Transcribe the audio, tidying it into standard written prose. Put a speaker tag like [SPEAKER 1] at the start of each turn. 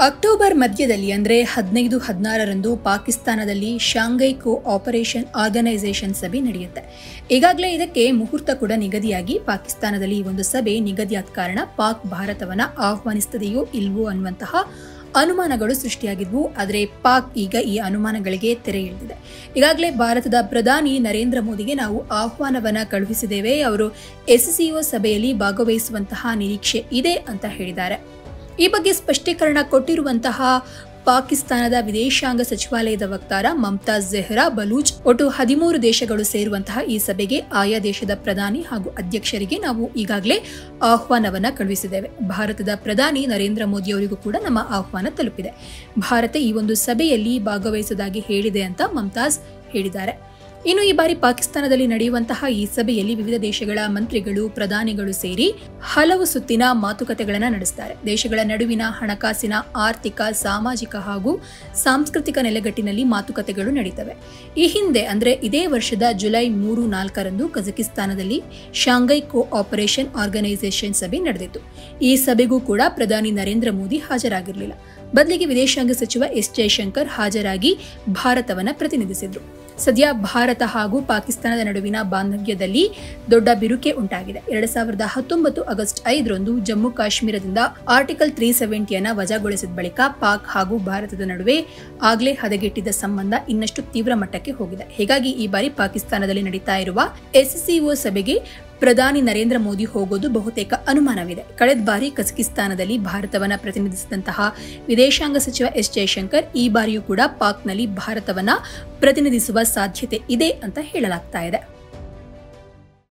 [SPEAKER 1] October ಮಧ್ಯದಲ್ಲಿ ಅಂದರೆ 15-16ರಂದು ಪಾಕಿಸ್ತಾನದಲ್ಲಿ ಶಾಂಘೈ ಕೋಆಪರೇಷನ್ ಆರ್ಗನೈಸೇಷನ್ ಸಭೆ ನಡೆಯುತ್ತೆ. ಈಗಾಗಲೇ ಇದಕ್ಕೆ ಮುಹೂರ್ತ ಕೂಡ ನಿಗದಿಯಾಗಿ ಪಾಕಿಸ್ತಾನದಲ್ಲಿ ಈ ಒಂದು ಸಭೆ ನಿಗದಿಯಾದ ಕಾರಣ ಪಾಕ್ ಭಾರತವನ್ನ ಆಹ್ವಾನಿಸುತ್ತದೆಯೋ ಇಲ್ವೋ ಅನ್ನುವಂತಹ ಅನುಮಾನಗಳು ಸೃಷ್ಟಿಯಾಗಿದ್ವು. ಆದರೆ ಪಾಕ್ ಈಗ ಈ ಅನುಮಾನಗಳಿಗೆ ತೆರೆ ಎಳೆದಿದೆ. ಈಗಾಗಲೇ ಭಾರತದ ಪ್ರಧಾನಿ ನರೇಂದ್ರ ಮೋದಿಗೆ ನಾವು ಆಹ್ವಾನವನ್ನ ಕಳುಹಿಸಿದ್ದೇವೆ, ಅವರು SCO ಸಭೆಯಲ್ಲಿ ಭಾಗವಹಿಸುವಂತಹ ನಿರೀಕ್ಷೆ ಇದೆ ಅಂತ ಹೇಳಿದ್ದಾರೆ. ಈ ಬಗ್ಗೆ ಸ್ಪಷ್ಟೀಕರಣ ಕೊಟ್ಟಿರುವಂತಹ ಪಾಕಿಸ್ತಾನದ ವಿದೇಶಾಂಗ ಸಚಿವಾಲಯದ ವಕ್ತಾರ ಮಮ್ತಾಜ್ ಝೆಹ್ರಾ ಬಲೂಚ್, ಒಟ್ಟು 13 ದೇಶಗಳು ಸೇರುವಂತಹ ಈ ಸಭೆಗೆ ಆಯಾ ದೇಶದ ಪ್ರಧಾನಿ ಹಾಗೂ ಅಧ್ಯಕ್ಷರಿಗೆ ನಾವು ಈಗಾಗಲೇ ಆಹ್ವಾನವನ್ನ ಕಳುಹಿಸಿದ್ದೇವೆ. ಭಾರತದ ಪ್ರಧಾನಿ ನರೇಂದ್ರ ಮೋದಿ ಅವರಿಗೂ ಕೂಡ ನಮ್ಮ ಆಹ್ವಾನ ತಲುಪಿದೆ. ಭಾರತ ಈ ಒಂದು ಸಭೆಯಲ್ಲಿ ಭಾಗವಹಿಸುವುದಾಗಿ ಹೇಳಿದೆ ಅಂತ ಮಮ್ತಾಜ್ ಹೇಳಿದ್ದಾರೆ. ಇನ್ನು ಈ ಬಾರಿ ಪಾಕಿಸ್ತಾನದಲ್ಲಿ ನಡೆಯುವಂತಹ ಈ ಸಭೆಯಲ್ಲಿ ವಿವಿಧ ದೇಶಗಳ ಮಂತ್ರಿಗಳು, ಪ್ರಧಾನಿಗಳು ಸೇರಿ ಹಲವು ಸುತ್ತಿನ ಮಾತುಕತೆಗಳನ್ನು ನಡೆಸುತ್ತಾರೆ. ದೇಶಗಳ ನಡುವಿನ ಹಣಕಾಸಿನ, ಆರ್ಥಿಕ, ಸಾಮಾಜಿಕ ಹಾಗೂ ಸಾಂಸ್ಕೃತಿಕ ನೆಲೆಗಟ್ಟಿನಲ್ಲಿ ಮಾತುಕತೆಗಳು ನಡೀತವೆ. ಈ ಹಿಂದೆ ಅಂದ್ರೆ ಇದೇ ವರ್ಷದ ಜುಲೈ 3-4ರಂದು ಕಜಕಿಸ್ತಾನದಲ್ಲಿ ಶಾಂಘೈ ಕೋಆಪರೇಷನ್ ಆರ್ಗನೈಸೇಷನ್ ಸಭೆ ನಡೆದಿತ್ತು. ಈ ಸಭೆಗೂ ಕೂಡ ಪ್ರಧಾನಿ ನರೇಂದ್ರ ಮೋದಿ ಹಾಜರಾಗಿರಲಿಲ್ಲ. ಬದಲಿಗೆ ವಿದೇಶಾಂಗ ಸಚಿವ S ಜಯಶಂಕರ್ ಹಾಜರಾಗಿ ಭಾರತವನ್ನ ಪ್ರತಿನಿಧಿಸಿದ್ರು. ಸದ್ಯ ಭಾರತ ಹಾಗೂ ಪಾಕಿಸ್ತಾನದ ನಡುವಿನ ಬಾಂಧವ್ಯದಲ್ಲಿ ದೊಡ್ಡ ಬಿರುಕೆ ಉಂಟಾಗಿದೆ. 2019 ಆಗಸ್ಟ್ 5ರಂದು ಜಮ್ಮು ಕಾಶ್ಮೀರದಿಂದ ಆರ್ಟಿಕಲ್ 370 ವಜಾಗೊಳಿಸಿದ ಬಳಿಕ ಪಾಕ್ ಹಾಗೂ ಭಾರತದ ನಡುವೆ ಆಗ್ಲೇ ಹದಗೆಟ್ಟಿದ್ದ ಸಂಬಂಧ ಇನ್ನಷ್ಟು ತೀವ್ರ ಮಟ್ಟಕ್ಕೆ ಹೋಗಿದೆ. ಹೀಗಾಗಿ ಈ ಬಾರಿ ಪಾಕಿಸ್ತಾನದಲ್ಲಿ ನಡೀತಾ ಇರುವ SCO ಸಭೆಗೆ ಪ್ರಧಾನಿ ನರೇಂದ್ರ ಮೋದಿ ಹೋಗೋದು ಬಹುತೇಕ ಅನುಮಾನವಿದೆ. ಕಳೆದ ಬಾರಿ ಕಜಕಿಸ್ತಾನದಲ್ಲಿ ಭಾರತವನ್ನ ಪ್ರತಿನಿಧಿಸಿದಂತಹ ವಿದೇಶಾಂಗ ಸಚಿವ S ಜಯಶಂಕರ್ ಈ ಬಾರಿಯೂ ಕೂಡ ಪಾಕ್ನಲ್ಲಿ ಭಾರತವನ್ನ ಪ್ರತಿನಿಧಿಸುವ ಸಾಧ್ಯತೆ ಇದೆ ಅಂತ ಹೇಳಲಾಗ್ತಾ ಇದೆ.